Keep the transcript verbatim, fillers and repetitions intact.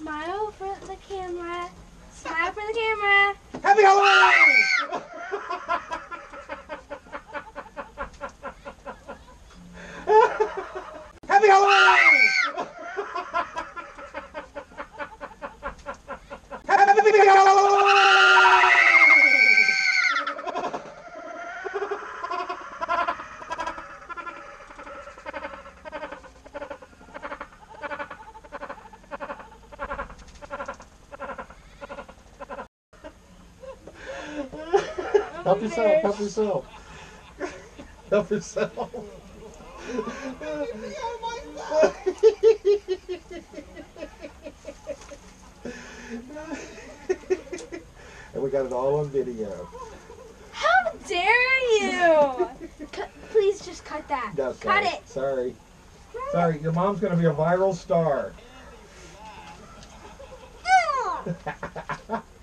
Smile for the camera. Smile for the camera. Happy Halloween! Happy Halloween! Happy Halloween! Help yourself, help yourself. Help yourself. And we got it all on video. How dare you? Cut, please just cut that. No, cut sorry. it. Sorry. Sorry, your mom's going to be a viral star.